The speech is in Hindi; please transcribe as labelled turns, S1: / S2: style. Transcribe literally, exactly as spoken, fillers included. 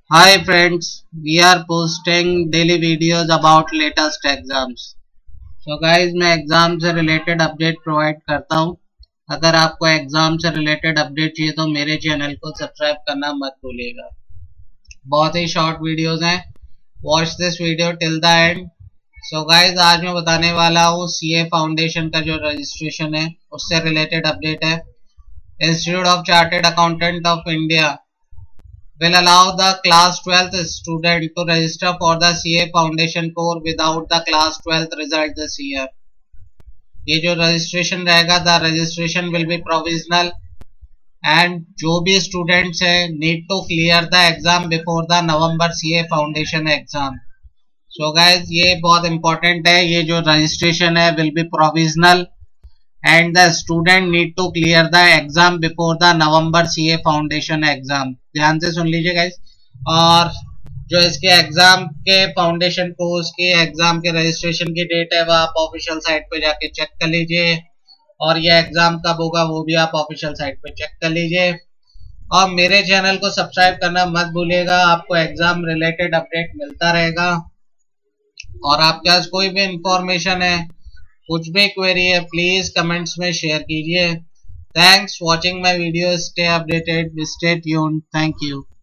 S1: Hi friends, we are posting daily videos about latest exams. So guys, मैं एग्जाम से रिलेटेड अपडेट प्रोवाइड करता हूँ. अगर आपको एग्जाम से रिलेटेड अपडेट चाहिए तो मेरे चैनल को सब्सक्राइब करना मत भूलिएगा. बहुत ही शॉर्ट वीडियोस हैं. Watch this video till the end. So guys, आज मैं बताने वाला हूँ सीए फाउंडेशन का जो रजिस्ट्रेशन है उससे रिलेटेड अपडेट है. Institute of chartered accountant of India will allow the class twelfth student to register for the C A foundation course without the class twelfth result this year. ये जो रजिस्ट्रेशन रहेगा, the registration will be provisional and जो भी स्टूडेंट्स है need to clear the exam before the November CA foundation exam. So guys, ये बहुत इंपॉर्टेंट है. ये जो रजिस्ट्रेशन है will be provisional and the student need to clear the exam before the November C A foundation exam. ध्यान से सुन लीजिए गाइस. और जो इसके एग्जाम के फाउंडेशन कोर्स के एग्जाम के रजिस्ट्रेशन की डेट है वह आप ऑफिशियल साइट पे जाके चेक कर लीजिए. और ये एग्जाम कब होगा वो भी आप ऑफिशियल साइट पे चेक कर लीजिए. और मेरे चैनल को सब्सक्राइब करना मत भूलिएगा. आपको एग्जाम रिलेटेड अपडेट मिलता रहेगा. और आपके पास कोई भी इंफॉर्मेशन है, कुछ भी क्वेरी है, प्लीज कमेंट्स में शेयर कीजिए. Thanks watching my video. Stay updated, stay tuned. Thank you.